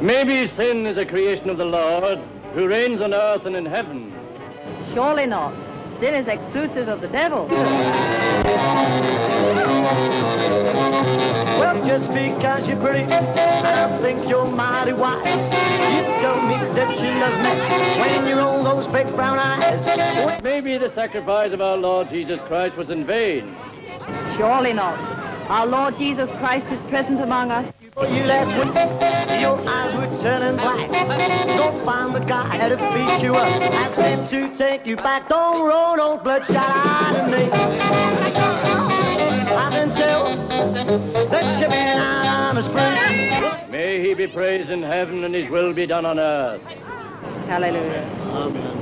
Maybe sin is a creation of the Lord, who reigns on earth and in heaven. Surely not. Sin is exclusive of the devil. Well, just because you're pretty, I think you're mighty wise. You told me that you love me when you roll those big brown eyes. Maybe the sacrifice of our Lord Jesus Christ was in vain. Surely not. Our Lord Jesus Christ is present among us. You last week, your eyes were turning black. Go find the guy to beat you up. Ask him to take you back. Don't roll no bloodshot eye to me. I can tell that you've been out on a spree. May he be praised in heaven and his will be done on earth. Hallelujah. Amen.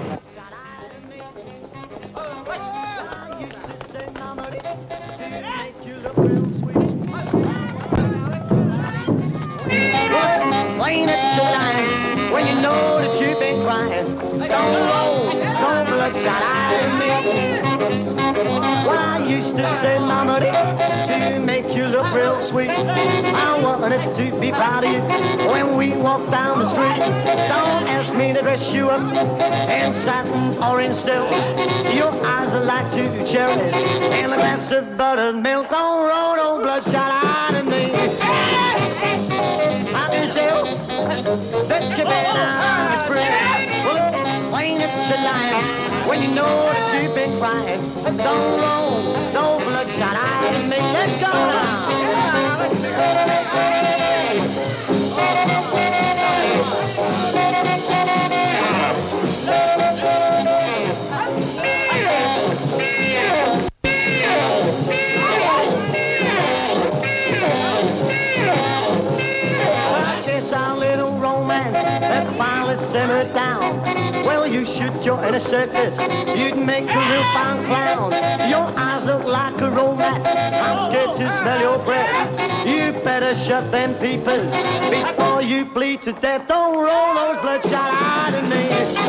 Plain at your line when you know that you've been crying. Don't roll, no bloodshot eye to me. Well, I used to say, Mama, to make you look real sweet. I wanted to be proud of you when we walk down the street. Don't ask me to dress you up in satin or in silk. Your eyes are like two cherries and a glass of buttered milk. Don't roll no bloodshot eye to me. I can tell that you've been out on the spree. Well, it's plain that you're lying when you know that you've been crying. Don't roll, no bloodshot eye to me. Let's go now. Simmer down. Well, you should join a circus. You'd make a real fine clown. Your eyes look like a romance. I'm scared to smell your breath. You better shut them peepers before you bleed to death. Don't roll those bloodshot eyes to me.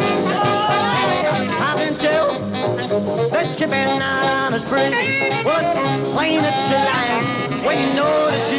I can tell that you've been out on a spree. Well, it's plain that you're lying when you know that you